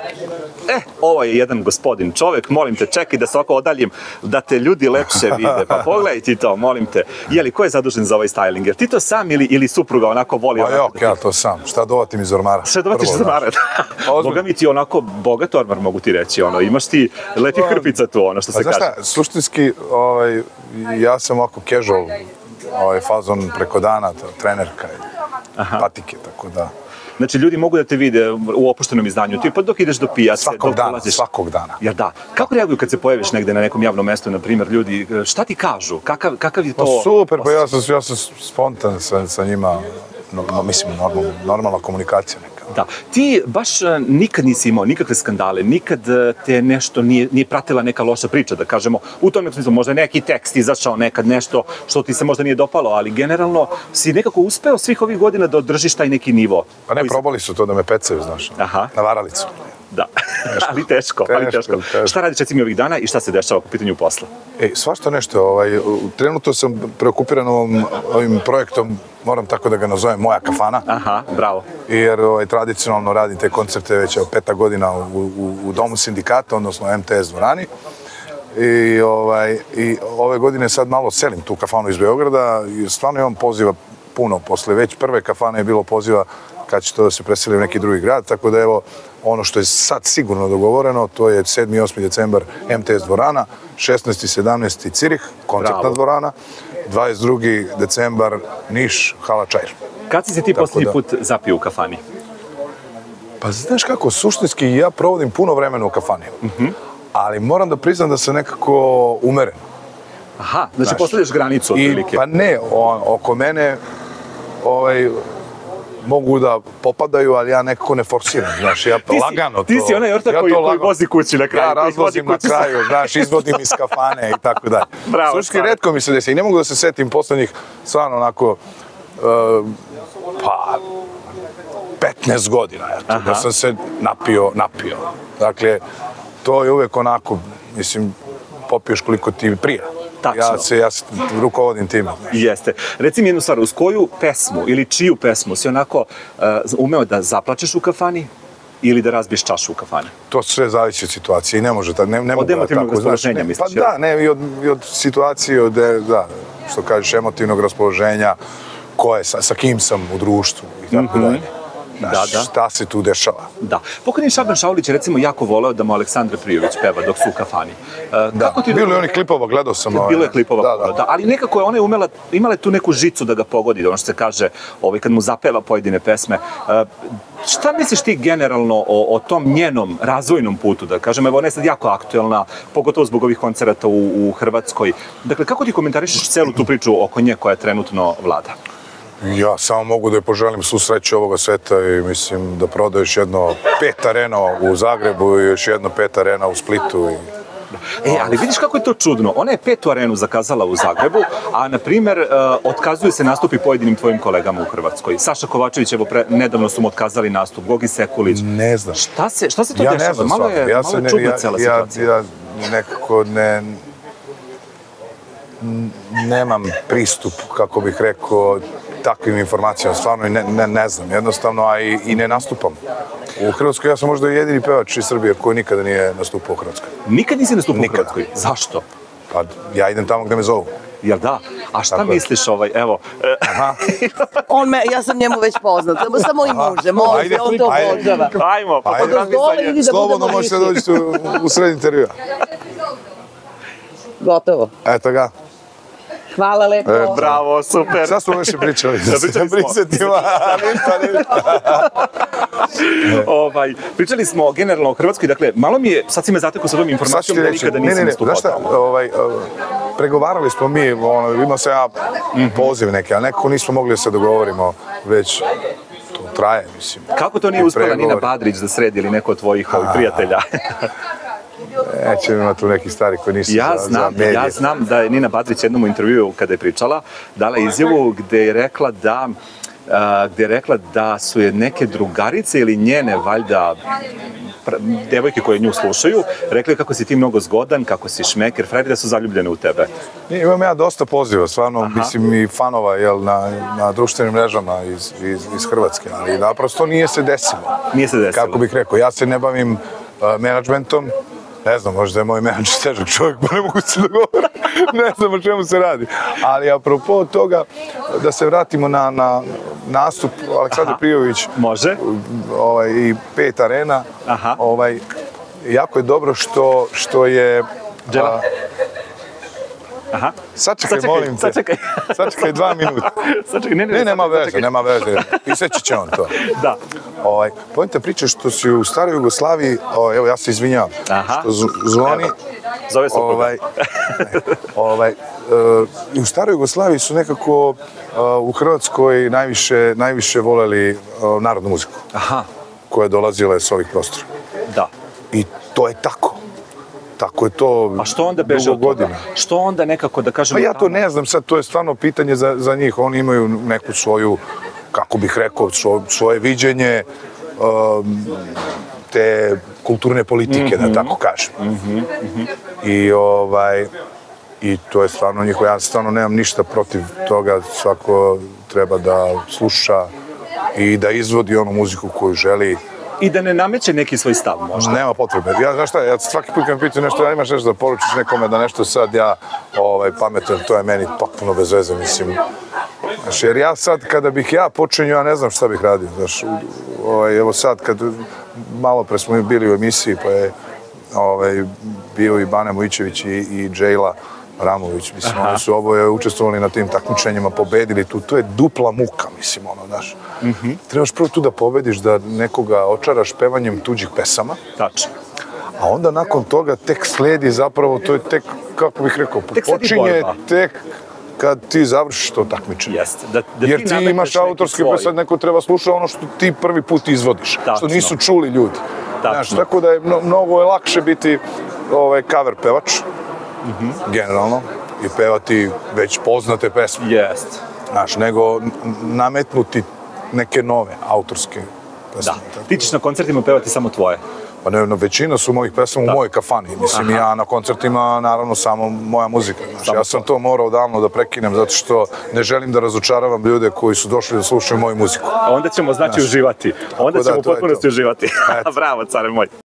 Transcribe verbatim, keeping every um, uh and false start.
E, ovo je jedan gospodin čovek, molim te, čekaj da se ovako odaljim, da te ljudi lepše vide. Pa pogledaj ti to, molim te. Jeli, ko je zadužen za ovaj styling? Jer ti to sam ili, ili supruga onako voli? Pa jok, ja to sam. Šta dovatim iz ormara? Šta dovatiš iz ormara? Boga mi ti onako bogat ormar, mogu ti reći. Ono, imaš ti lepih krpica tu, ono što se kaže. Znaš šta, suštinski, ovaj, ja sam ovako casual, ovaj, fazon preko dana, trenerka i patike, tako da... Znači, ljudi mogu da te vide u opuštenom izdanju, ti pa dok ideš do pijace, svakog dok dana, dolaziš... svakog dana. Jer da. Kako reaguju kad se pojaviš negde na nekom javnom mestu, na primjer, ljudi, šta ti kažu? Kakav, kakav je to... Pa super, pa ja sam, ja sam spontan sa, sa njima, no, mislim, normalna, normalna komunikacija neka. Da. Ti baš nikad nisi imao nikakve skandale, nikad te nešto nije, nije pratila neka loša priča, da kažemo, u tom nekom smislu, možda neki tekst izašao nekad, nešto što ti se možda nije dopalo, ali generalno si nekako uspeo svih ovih godina da održiš taj neki nivo. Pa ne, probali su to da me pecaju, znaš, Aha. na varalicu. Da, ali teško, ali teško. teško. Šta radiš recimo ovih dana i šta se dešava po pitanju posla? Ej, svašta nešto, ovaj, trenutno sam preokupiran ovim, ovim projektom, moram tako da ga nazovem, Moja kafana. Aha, bravo. Jer ovaj, tradicionalno radim te koncerte već evo, peta godina u, u, u Domu sindikata, odnosno M T S dvorani. I, ovaj, I ove godine sad malo selim tu kafanu iz Beograda i stvarno imam poziva puno. Posle već prve kafane je bilo poziva kad će to da se preseli u neki drugi grad, tako da evo, ono što je sad sigurno dogovoreno, to je sedmi i osmi decembar M T S dvorana, šesnaesti i sedamnaesti Cirih, koncertna Bravo. dvorana, dvadeset drugi decembar Niš, hala Čair. Kad si se ti posljednji da... put zapio u kafani? Pa znaš kako, suštinski ja provodim puno vremena u kafani, uh-huh. ali moram da priznam da sam nekako umeren. Aha, znači postavljaš granicu otprilike. Pa ne, on, oko mene ovaj, mogu da popadaju, ali ja nekako ne forsiram, znaš, ja ti si, lagano to... Ti si onaj ortak ja koji, koji vozi kući na kraju. Ja razvozim na kraju, znaš, izvodim iz kafane i tako dalje. Bravo, Sluški, retko mi se desi i ne mogu da se setim poslednjih, stvarno onako, uh, pa, petnaest godina, eto, da sam se napio, napio. Dakle, to je uvek onako, mislim, popiješ koliko ti prija. Tačno. Ja se, ja se rukovodim time. Jeste. Reci mi jednu stvar, uz koju pesmu ili čiju pesmu si onako uh, umeo da zaplačeš u kafani ili da razbiješ čašu u kafani? To sve zavisi od situacije i ne može tako, ne, ne mogu da tako. Od emotivnog raspoloženja, misliš? Pa da, ne, i od, i od situacije, od, da, što kažeš, emotivnog raspoloženja, ko je, sa, sa kim sam u društvu i tako mm-hmm. dalje. Znaš, da, da. Šta se tu dešava? Da. Pokojni Šaban Šaulić je recimo jako voleo da mu Aleksandra Prijović peva dok su u kafani. Uh, da, kako ti bilo je onih klipova, gledao sam. Bilo je klipova, da, da. da. Ali nekako je ona umela, imala tu neku žicu da ga pogodi, ono što se kaže, ovaj, kad mu zapeva pojedine pesme. Uh, šta misliš ti generalno o, o tom njenom razvojnom putu, da kažem, evo ona je sad jako aktuelna, pogotovo zbog ovih koncerata u, u Hrvatskoj. Dakle, kako ti komentarišeš celu tu priču oko nje koja trenutno vlada? Ja samo mogu da je poželim svu sreću ovoga sveta i mislim da proda još jedno pet arena u Zagrebu i još jedno pet arena u Splitu. I... E, ali vidiš kako je to čudno. Ona je petu arenu zakazala u Zagrebu, a, na primjer, uh, otkazuju se nastupi pojedinim tvojim kolegama u Hrvatskoj. Saša Kovačević, evo, pre, nedavno su mu otkazali nastup, Gogi Sekulić. Ne znam. Šta se, šta se to ja dešava? Ne znam, malo je, ja malo je ne, čudna ja, cela ja, situacija. Ja nekako ne... nemam pristup, kako bih rekao, takvim informacijama, stvarno ne, ne, ne znam, jednostavno, a i, i ne nastupam. U Hrvatskoj ja sam možda jedini pevač iz Srbije koji nikada nije nastupao u Hrvatskoj. Nikad nisi nastupao nikada. u Hrvatskoj? Zašto? Pa ja idem tamo gde me zovu. Jel da? A šta Tako misliš ovaj, evo... Aha. On me, ja sam njemu već poznat, samo i može, može, ajde, on to obožava. Ajmo, pa ajde. Ajde. Slobodno možete doći u, u sred intervjua. Gotovo. Eto ga. Hvala lepo. E, bravo, super. Šta smo još pričali? Da, pričali smo. Prisetima, ništa, ništa. ovaj, pričali smo generalno o Hrvatskoj, dakle, malo mi je, sad si me zatekao sa ovom informacijom da nikada nisam nastupao. Znaš šta, ovaj, pregovarali smo mi, ono, imao sam ja poziv neke, ali nekako nismo mogli da se dogovorimo, već to traje, mislim. Kako to nije uspela Nina Badrić da sredi ili neko od tvojih ovih prijatelja? Neće ima tu neki stari koji nisu ja za, znam, za medije. Ja znam da je Nina Badrić jednom u intervjuu kada je pričala, dala izjavu gde je rekla da Uh, gde je rekla da su je neke drugarice ili njene, valjda, devojke koje nju slušaju, rekli kako si ti mnogo zgodan, kako si šmeker, frajer, da su zaljubljene u tebe. Nije, imam ja dosta poziva, stvarno, aha, mislim i fanova jel, na, na društvenim mrežama iz, iz, iz Hrvatske, ali naprosto nije se desilo. Nije se desilo. Kako bih rekao, ja se ne bavim uh, menadžmentom. Ne znam, možda je moj menadžer težak čovjek, pa ne mogu se dogovoriti. Ne znam o čemu se radi. Ali apropo toga, da se vratimo na, na nastup Aleksandar Prijović. Može. Ovaj, i pet arena. Aha. Ovaj, jako je dobro što, što je... Džela. Aha. Sačekaj, molim te. Sačekaj. Sačekaj dva minuta. Sačekaj, ne, ne, ne, nema sačekaj, veze, sačekaj. nema veze. Iseći će on to. Da. Ovaj, pojenta priča što si u staroj Jugoslaviji, o, evo ja se izvinjavam, Aha. što zvoni, Evo, zove supruga. ovaj, ne, ovaj, uh, i u staroj Jugoslaviji su nekako uh, u Hrvatskoj najviše, najviše voleli uh, narodnu muziku. Aha. Koja je dolazila s ovih prostora. Da. I to je tako. Tako je to A što onda beže od dugo toga? godina. Što onda nekako da kažemo... Pa ja to ne znam, sad to je stvarno pitanje za, za njih. Oni imaju neku svoju, kako bih rekao, svo, svoje viđenje um, te kulturne politike, mm-hmm. da tako kažem. Mm-hmm. Mm-hmm. I, ovaj, I to je stvarno njihovo. Ja stvarno nemam ništa protiv toga. Svako treba da sluša i da izvodi onu muziku koju želi. I da ne nameće neki svoj stav, možda. Nema potrebe. Ja, znaš šta, ja svaki put kad me pitaju nešto, ja imaš nešto da poručiš nekome da nešto sad ja ovaj, pametan, to je meni potpuno bez veze, mislim. Znaš, jer ja sad, kada bih ja počinio, ja ne znam šta bih radio, znaš. Ovaj, evo sad, kad malo pre smo bili u emisiji, pa je ovaj, bio i Bane Mojićević i, i Džejla Ramović, mislim, Aha. oni su oboje učestvovali na tim takmičenjima, pobedili tu, to je dupla muka, mislim, ono, znaš. Mm-hmm. Trebaš prvo tu da pobediš, da nekoga očaraš pevanjem tuđih pesama, Tačno. a onda nakon toga tek sledi zapravo, to je tek, kako bih rekao, Tek sledi počinje borba. tek kad ti završiš to takmičenje. Jeste. Da, da Jer ti ti nametneš imaš neki autorski, svoj. pa sad neko treba slušati ono što ti prvi put izvodiš, Tačno. što nisu čuli ljudi. Tačno. Znaš, tako da je mno, mnogo je lakše biti ovaj, cover pevač, Mm-hmm. generalno, i pevati već poznate pesme. Jeste. Znaš, nego n- nametnuti neke nove autorske pesme. Da. Ti ćeš na koncertima pevati samo tvoje. Pa ne, no, većina su mojih pesama u mojoj kafani. Mislim, Aha. ja na koncertima, naravno, samo moja muzika. Znači, Samo ja sam to morao davno da prekinem, zato što ne želim da razočaravam ljude koji su došli da slušaju moju muziku. A onda ćemo, znači, Znaš. uživati. Onda Tako da, ćemo u to je potpunosti to. uživati. Eto. Bravo, care moj.